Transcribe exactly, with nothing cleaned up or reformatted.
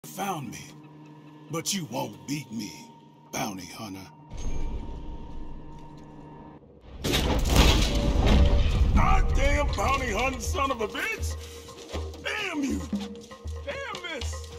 Found me, but you won't beat me, bounty hunter. Goddamn bounty hunting son of a bitch! Damn you! Damn this!